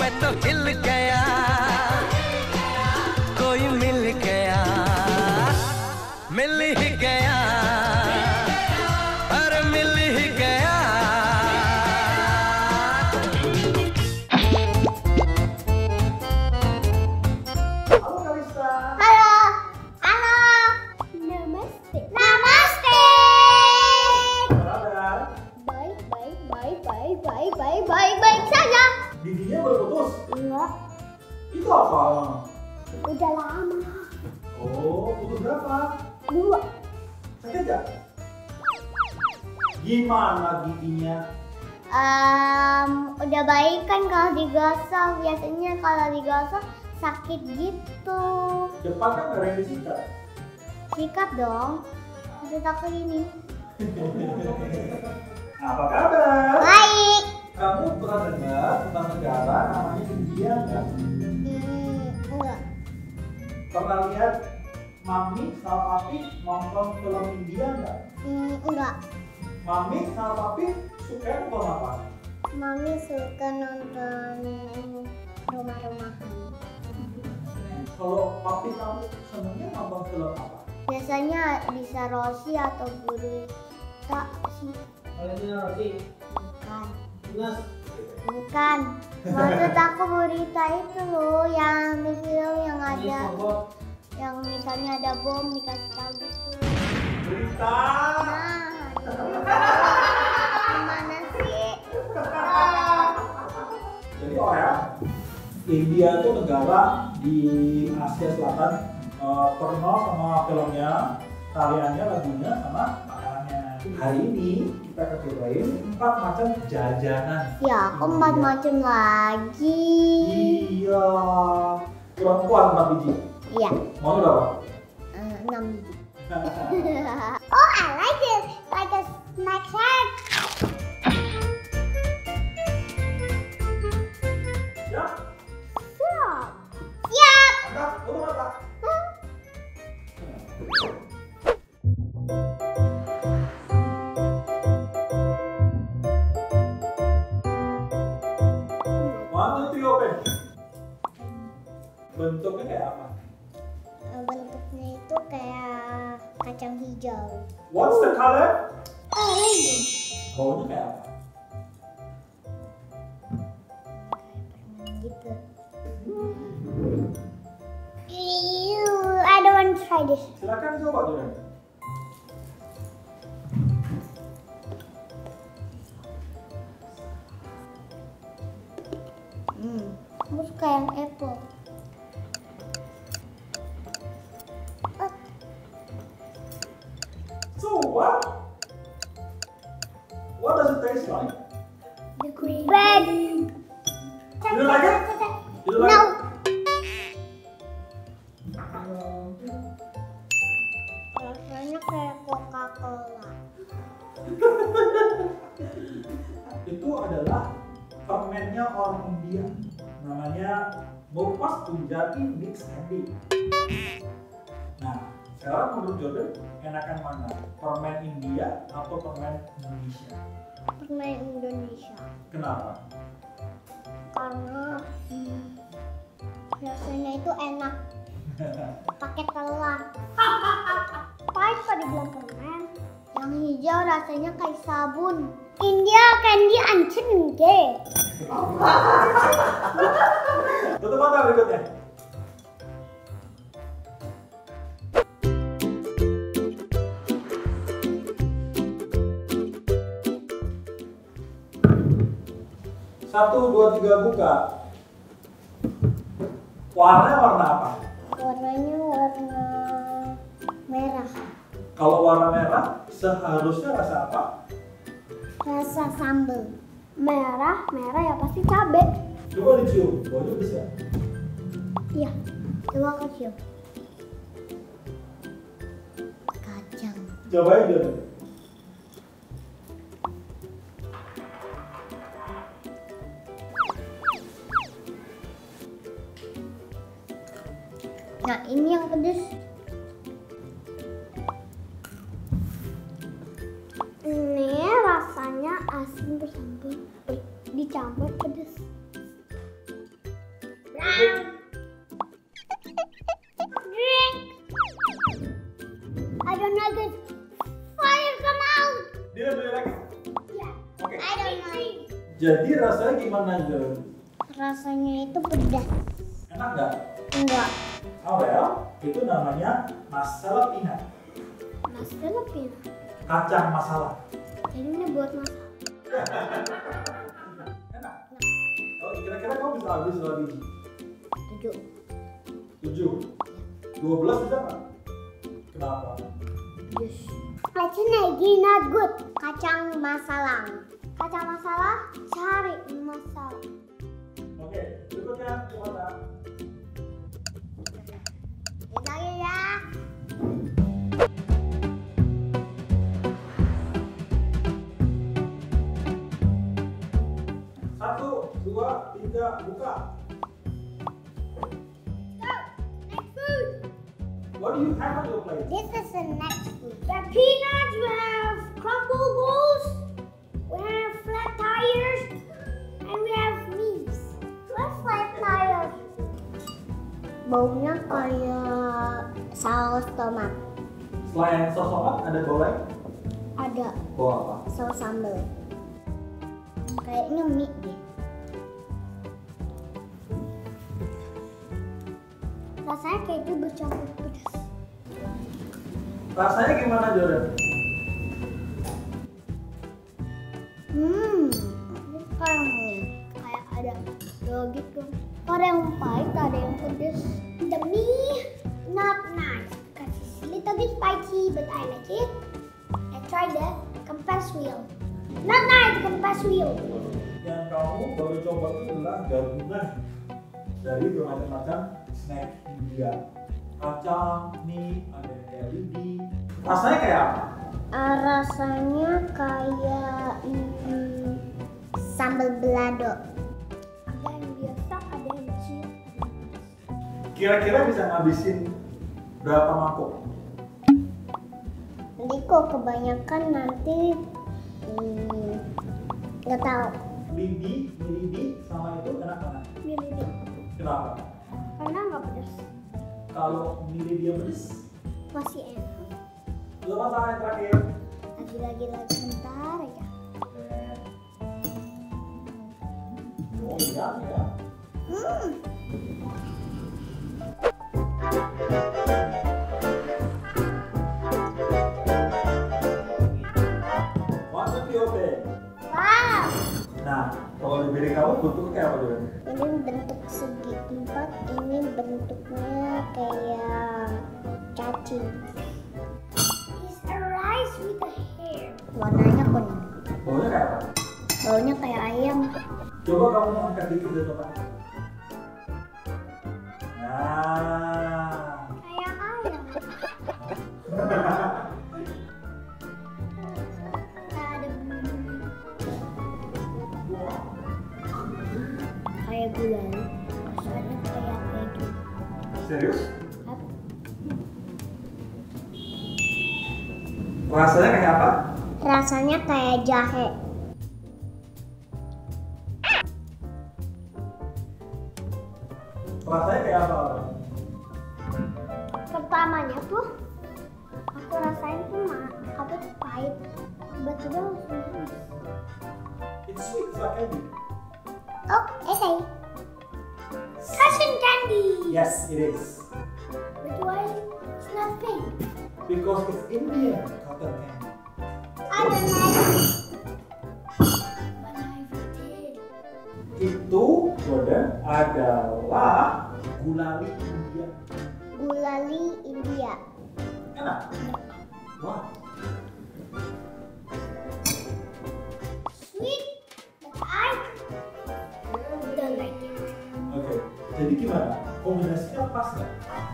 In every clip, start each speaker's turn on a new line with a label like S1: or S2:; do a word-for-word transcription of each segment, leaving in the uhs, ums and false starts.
S1: मैं तो हिल गया, कोई मिल गया, मिल ही गया, अरे मिल ही गया।
S2: Halo Kalista.
S3: Halo, halo, namaste, namaste.
S2: Apa kabar?
S3: Baik, baik, baik, baik, baik, baik, baik, baik saja.
S2: Giginya berputus?
S3: Enggak,
S2: Itu apa?
S3: udah lama.
S2: Oh, putus berapa?
S3: Dua.
S2: Sakit gak? Gimana giginya?
S3: Um, udah baik kan kalau digosok. Biasanya kalau digosok sakit gitu.
S2: Depan kan gak ada yang disikat.
S3: Sikat dong. Maksud aku ini.
S2: Apa kabar?
S3: Baik.
S2: Kamu pernah dengar tentang negara namanya India nggak?
S3: Hmm, enggak.
S2: Pernah lihat Mami sama Papi nonton film India nggak?
S3: Hmm, enggak.
S2: Mami sama Papi suka nonton apa?
S3: Mami suka nonton rumah-rumahan.
S2: Kalau Papi kamu senangnya nonton film apa?
S3: Biasanya bisa Rosi atau Gurita sih.
S4: Olehnya roti,
S3: Bukan.
S4: Mas,
S3: Bukan. Maksud aku Gurita itu loh yang di film yang
S4: ini
S3: ada,
S4: sogok.
S3: yang misalnya ada bom dikasih tahu gitu.
S2: Berita.
S3: Nah, gimana sih?
S2: Jadi oh ya, India itu negara di Asia Selatan, eh, terkenal sama filmnya, tariannya, lagunya, sama makanannya. Hari ini kita akan cobain empat macam jajanan.
S3: Ya, aku empat
S2: India.
S3: macam lagi.
S2: Iya, kurang kuat empat biji.
S3: Iya,
S2: Mau berapa?
S3: eh, enam biji. Oh, I like it, like a snack shack.
S2: Ya,
S3: Siap. Siap.
S2: angkat, tutup mata. One, two, three, open. Bentuknya kayak apa?
S3: Bentuknya itu kayak kacang hijau.
S2: What's the color?
S3: Orange.
S2: Baunya kayak apa?
S3: Gitu. Ew, I don't want to try this.
S2: Silakan coba dulu.
S3: Hmm, aku suka yang apple. Oh,
S2: So what? What does it taste like?
S3: the green. Red.
S2: You don't like it? You don't like
S3: No.
S2: it?
S3: Rasanya kayak Coca-Cola.
S2: Itu adalah permennya orang India. Namanya Mupas Punjabi Mix Candy. Nah, sekarang menurut Jordan, enakan mana? Permen India atau permen Indonesia?
S3: Permen Indonesia.
S2: Kenapa?
S3: Karena hmm, rasanya itu enak. Pakai telur. Pahit kok dibilang permen. Yang hijau rasanya kayak sabun. India candy ancen enggak.
S2: Tutup mata berikutnya. Satu, dua, tiga, buka. Warna warna apa?
S3: Warnanya warna merah.
S2: Kalau warna merah, seharusnya rasa apa?
S3: Rasa sambal. Merah, merah ya pasti cabe.
S2: Coba dicium, baunya bisa.
S3: Iya. Coba aku cium. Kacang.
S2: Cobain dulu.
S3: Nah, ini yang pedes. Ini rasanya asin bersambal, dicampur pedes. I don't like it. Fire come out.
S2: Dia beli lagi.
S3: Yeah.
S2: Oke.
S3: I don't like.
S2: Jadi rasanya gimana Jon?
S3: Rasanya itu pedas.
S2: Enak nggak?
S3: Enggak.
S2: Oh well, itu namanya masala peanut.
S3: Masala peanut.
S2: Kacang masala.
S3: Jadi ini buat masak.
S2: Enak. Oh, kira-kira kamu bisa habis berapa biji?
S3: Tujuh.
S2: Tujuh. Dua belas bisa nggak? Kenapa?
S3: Yes. Kacang lagi not good. Kacang masalah. Kacang masalah cari masalah.
S2: Oke, berikutnya gimana?
S3: Kita ya.
S2: Satu, dua, tiga, buka.
S3: Next food.
S2: What do you have on your plate?
S3: This is the next food. The peanuts, we have crumble balls, we have flat tires, and we have meats. What's flat tires? Baunya kayak saus tomat.
S2: Selain saus tomat, ada bau lain?
S3: Ada
S2: Bau apa?
S3: saus sambal. Kayaknya mie deh. Rasanya keju bercampur pedas.
S2: Rasanya gimana Jordan?
S3: Hmm, ini kayaknya kayak ada dua gitu. Ada yang pahit, ada yang pedas. The meat not nice because it's a little bit spicy, but I like it. I tried the compass wheel. Not nice compass wheel.
S2: Yang kamu baru coba itu adalah gabungan dari bermacam macam snack India. Kacang, mie, ada yang kayak lidi. Rasanya kayak apa?
S3: Uh, rasanya kayak mm, sambal balado. Ada yang biasa, ada yang cheese, ada yang pedas.
S2: Kira-kira bisa ngabisin berapa mangkok?
S3: Nanti kok kebanyakan nanti hmm, nggak tahu.
S2: Lidi, mie lidi sama itu enak mana?
S3: Mie lidi.
S2: Kenapa?
S3: Karena nggak pedas.
S2: Kalau mie lidi yang pedes,
S3: Masih enak.
S2: lepas tangan yang terakhir.
S3: Lagi-lagi lagi bentar aja.
S2: Oh iya ya.
S3: Hmm.
S2: Masuk di oven.
S3: Wow.
S2: Nah, kalau di piring kamu bentuknya kayak apa Jordan?
S3: Ini bentuk segi empat. Ini bentuknya kayak cacing. It's a rice with a hair. Warnanya kuning.
S2: Baunya kayak apa?
S3: Baunya kayak ayam.
S2: Coba kamu angkat dikit dulu Pak. Nah.
S3: Kayak ayam. Ada bumbu. Kayak gulali. Rasanya kayak keju.
S2: Serius?
S3: Apa?
S2: Rasanya kayak apa?
S3: Rasanya kayak jahe.
S2: Rasanya kayak apa?
S3: Pertamanya tuh aku rasain tuh mah apa tuh pahit. Tiba-tiba langsung manis.
S2: It's sweet, it's like candy.
S3: Oh, okay. Cotton candy.
S2: Yes, it is.
S3: But why it's not pink?
S2: Because it's Indian cotton candy.
S3: I don't like it. But I did.
S2: Itu Jordan adalah gulali India.
S3: Gulali India.
S2: Enak? Wah.
S3: Sweet, but I don't like it.
S2: Oke, jadi gimana? Kombinasinya pas nggak?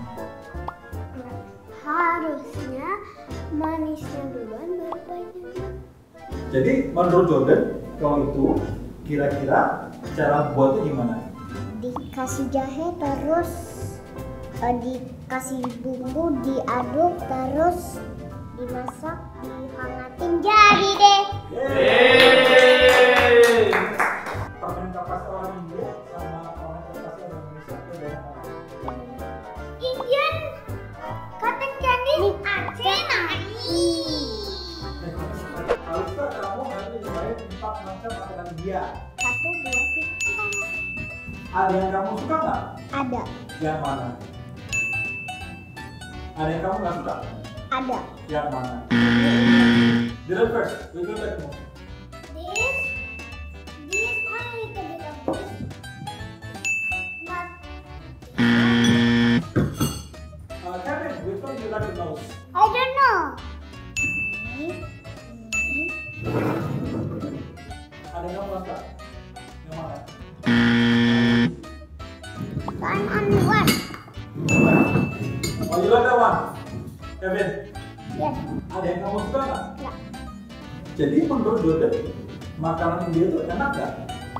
S3: Harusnya manisnya duluan baru pahitnya.
S2: Jadi menurut Jordan, kalau itu kira-kira cara buatnya gimana?
S3: Dikasih jahe terus eh, dikasih bumbu, diaduk terus dimasak, dihangatin, jadi deh.
S2: Yeay! Permen kapas orang India sama permen kapas orang Indonesia itu beda apa?
S3: Indian cotton candy, Aceh,
S2: India.
S3: Satu, dua, tiga.
S2: Ada yang kamu suka nggak?
S3: Ada.
S2: Yang mana? Ada yang kamu nggak suka?
S3: Ada.
S2: Yang mana? Did first. We go back more.
S3: This, this one a little bit of this. Not.
S2: Uh, Kevin, which one do you like the most?
S3: I don't know. Ini, ini.
S2: Ada yang kamu suka? Yang mana?
S3: I'm only one.
S2: Oh, you like that one? Kevin,
S3: Yes.
S2: ada yang kamu suka nggak?
S3: Ya.
S2: Jadi menurut Doden, makanan India itu enak nggak?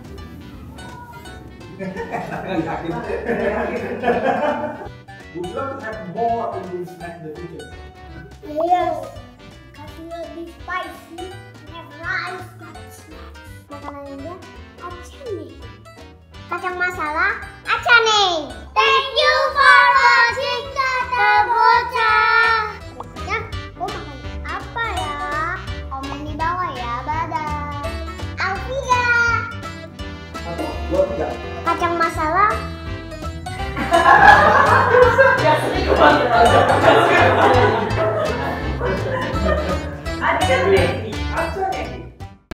S2: Would you like to have more Indian snack in the future?
S3: Yes. Kasih lebih spicy. Have rice, got snacks. Makanan India, acane. Kacang masala, acane. Thank you for watching Kata Bocah. Ya, mau makan apa ya? Komen di bawah ya. Dadah. Alvida.
S2: Satu, dua, tiga.
S3: Kacang masala.
S4: Adik kan